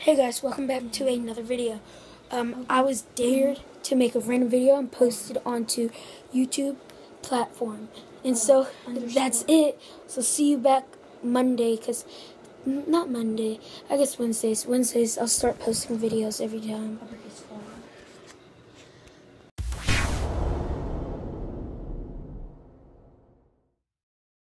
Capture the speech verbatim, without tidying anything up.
Hey guys, welcome back to another video. Um, I was dared to make a random video and post it onto YouTube platform. And so that's it. So see you back Monday, because, not Monday, I guess Wednesdays. Wednesdays I'll start posting videos every time.